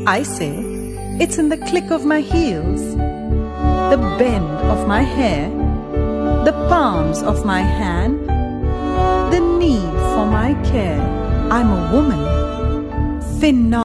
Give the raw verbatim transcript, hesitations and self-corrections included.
I say, it's in the click of my heels, the bend of my hair, the palms of my hand, the need for my care. I'm a woman. Phenomenal.